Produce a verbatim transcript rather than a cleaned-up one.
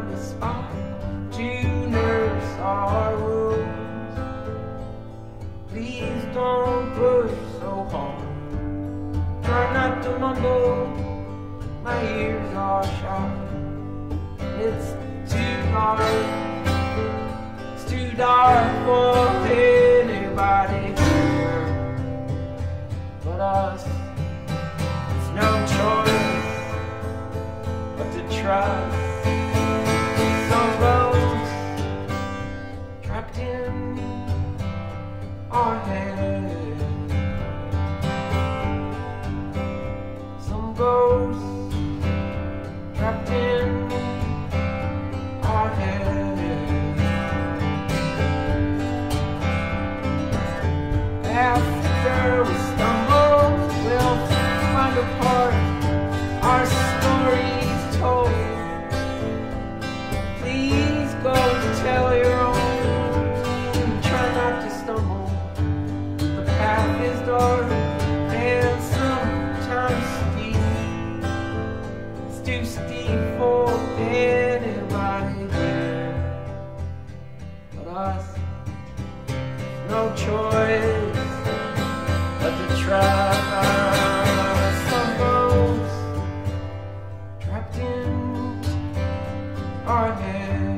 find a spot to nurse our wounds. Please don't push so hard. Try not to mumble, my ears are sharp. It's too dark, it's too dark for anybody here but us. It's no choice but to trust some ghosts trapped in our head. Some ghosts trapped in our head. After we stumble, we'll find a part our stories told. Please go to tell your own. Try not to stumble. The path is dark and sometimes steep. It's too steep for anybody here but us. No choice but to try. Some bones trapped in our head.